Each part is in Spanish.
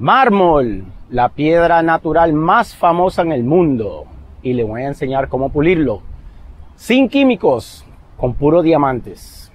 Mármol, la piedra natural más famosa en el mundo. Y le voy a enseñar cómo pulirlo. Sin químicos, con puros diamantes.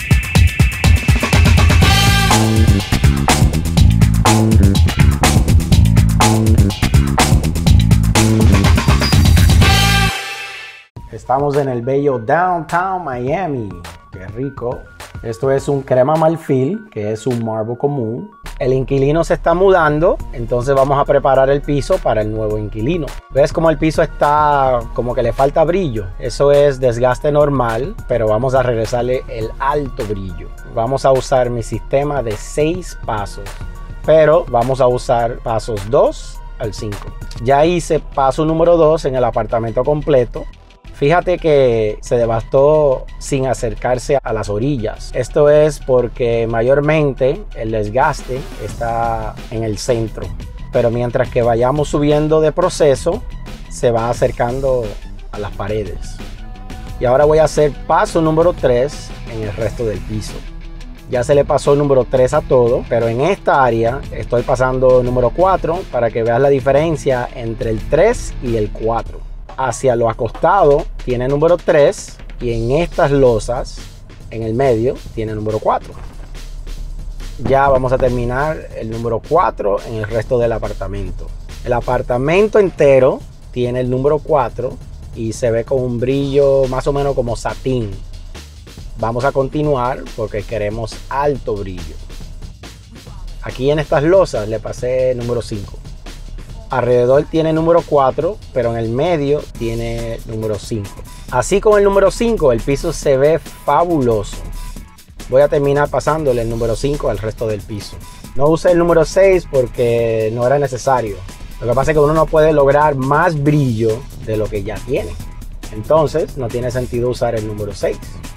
Estamos en el bello Downtown Miami. Qué rico. Esto es un crema marfil, que es un marble común. El inquilino se está mudando, entonces vamos a preparar el piso para el nuevo inquilino. ¿Ves cómo el piso está como que le falta brillo? Eso es desgaste normal, pero vamos a regresarle el alto brillo. Vamos a usar mi sistema de 6 pasos, pero vamos a usar pasos 2 al 5. Ya hice paso número 2 en el apartamento completo. Fíjate que se devastó sin acercarse a las orillas. Esto es porque mayormente el desgaste está en el centro. Pero mientras que vayamos subiendo de proceso, se va acercando a las paredes. Y ahora voy a hacer paso número 3 en el resto del piso. Ya se le pasó el número 3 a todo, pero en esta área estoy pasando número 4 para que veas la diferencia entre el 3 y el 4. Hacia lo acostado tiene número 3 y en estas losas en el medio tiene número 4. Ya vamos a terminar el número 4 en el resto del apartamento. El apartamento entero tiene el número 4 y se ve con un brillo más o menos como satín. Vamos a continuar porque queremos alto brillo. Aquí en estas losas le pasé número 5. Alrededor tiene número 4, pero en el medio tiene número 5. Así con el número 5, el piso se ve fabuloso. Voy a terminar pasándole el número 5 al resto del piso. No usé el número 6 porque no era necesario. Lo que pasa es que uno no puede lograr más brillo de lo que ya tiene. Entonces, no tiene sentido usar el número 6.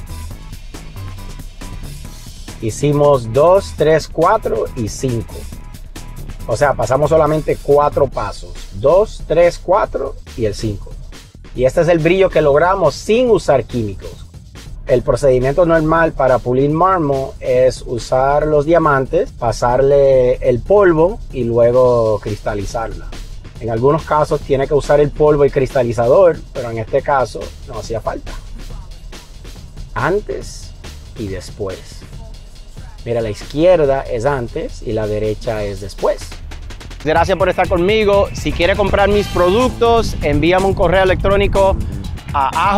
Hicimos 2, 3, 4 y 5. O sea, pasamos solamente 4 pasos. 2, 3, 4 y el 5. Y este es el brillo que logramos sin usar químicos. El procedimiento normal para pulir mármol es usar los diamantes, pasarle el polvo y luego cristalizarla. En algunos casos tiene que usar el polvo y cristalizador, pero en este caso no hacía falta. Antes y después. Mira, la izquierda es antes y la derecha es después. Gracias por estar conmigo. Si quieres comprar mis productos, envíame un correo electrónico a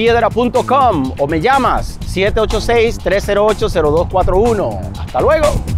aj@mimundodepiedra.com o me llamas 786-308-0241. Hasta luego.